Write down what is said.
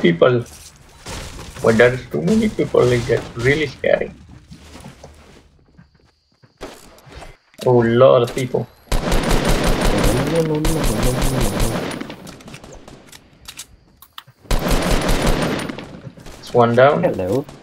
people. When there's too many people, it gets really scary. Oh, a lot of people. It's one down. Hello.